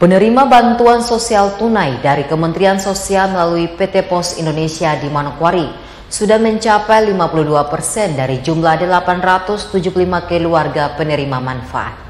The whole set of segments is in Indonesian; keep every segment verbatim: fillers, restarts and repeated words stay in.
Penerima bantuan sosial tunai dari Kementerian Sosial melalui P T Pos Indonesia di Manokwari sudah mencapai lima puluh dua persen dari jumlah delapan ratus tujuh puluh lima keluarga penerima manfaat.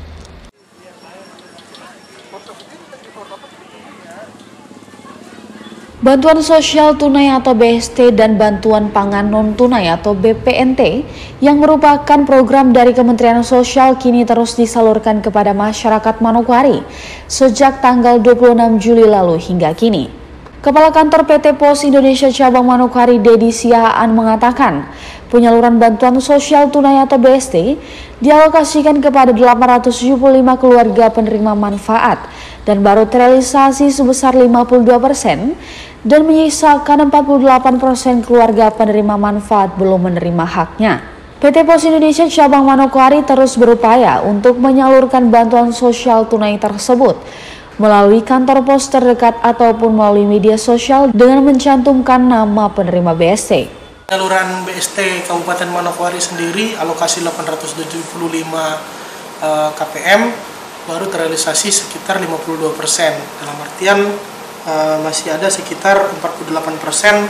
Bantuan sosial tunai atau B S T dan bantuan pangan non-tunai atau B P N T yang merupakan program dari Kementerian Sosial kini terus disalurkan kepada masyarakat Manokwari sejak tanggal dua puluh enam Juli lalu hingga kini. Kepala Kantor P T Pos Indonesia Cabang Manokwari Dedi Siahaan mengatakan penyaluran bantuan sosial tunai atau B S T dialokasikan kepada delapan ratus tujuh puluh lima keluarga penerima manfaat dan baru terrealisasi sebesar lima puluh dua persen dan menyisakan empat puluh delapan persen keluarga penerima manfaat belum menerima haknya. P T Pos Indonesia Cabang Manokwari terus berupaya untuk menyalurkan bantuan sosial tunai tersebut melalui kantor pos terdekat ataupun melalui media sosial dengan mencantumkan nama penerima B S T. Penyaluran B S T Kabupaten Manokwari sendiri alokasi delapan ratus tujuh puluh lima uh, K P M baru terrealisasi sekitar lima puluh dua persen. Dalam artian uh, masih ada sekitar empat puluh delapan persen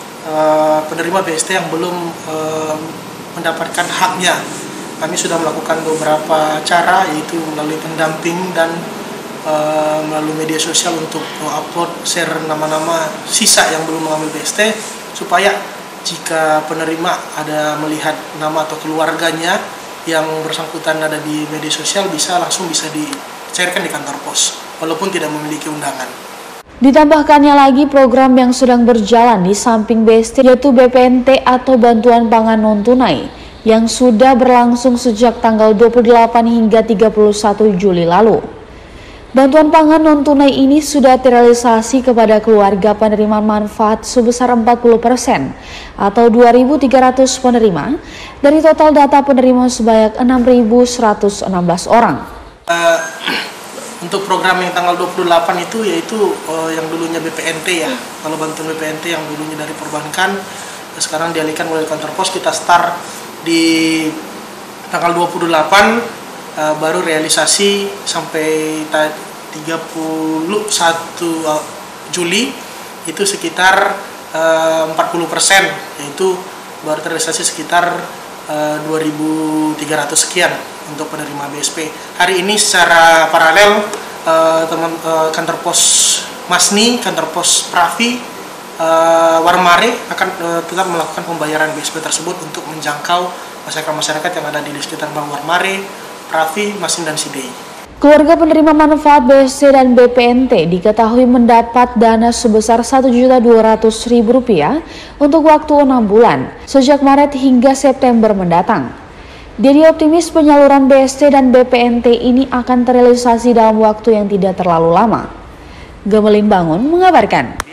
uh, penerima B S T yang belum uh, mendapatkan haknya. Kami sudah melakukan beberapa cara, yaitu melalui pendamping dan uh, melalui media sosial untuk upload share nama-nama sisa yang belum mengambil B S T, supaya jika penerima ada melihat nama atau keluarganya yang bersangkutan ada di media sosial, bisa langsung bisa dicairkan di kantor pos walaupun tidak memiliki undangan. Ditambahkannya lagi program yang sedang berjalan di samping B S T yaitu B P N T atau bantuan pangan non-tunai yang sudah berlangsung sejak tanggal dua puluh delapan hingga tiga puluh satu Juli lalu. Bantuan pangan non-tunai ini sudah terrealisasi kepada keluarga penerima manfaat sebesar empat puluh persen atau dua ribu tiga ratus penerima dari total data penerima sebanyak enam ribu seratus enam belas orang. Uh, untuk program yang tanggal dua puluh delapan itu yaitu uh, yang dulunya B P N T ya. Kalau bantuan B P N T yang dulunya dari perbankan, sekarang dialihkan melalui kantor pos, kita start di tanggal dua puluh delapan. Uh, baru realisasi sampai tiga puluh satu Juli itu sekitar uh, empat puluh persen, yaitu baru terrealisasi sekitar uh, dua ribu tiga ratus sekian untuk penerima B S P. Hari ini secara paralel uh, teman uh, kantor pos Masni, kantor pos Pravi, uh, Warmare akan uh, tetap melakukan pembayaran B S P tersebut untuk menjangkau masyarakat-masyarakat yang ada di sekitar Bang Warmare, Pravi, Masin, dan Sidei. Keluarga penerima manfaat B S T dan B P N T diketahui mendapat dana sebesar satu juta dua ratus ribu rupiah untuk waktu enam bulan sejak Maret hingga September mendatang. Dedi optimis penyaluran B S T dan B P N T ini akan terrealisasi dalam waktu yang tidak terlalu lama. Gemelin Bangun mengabarkan.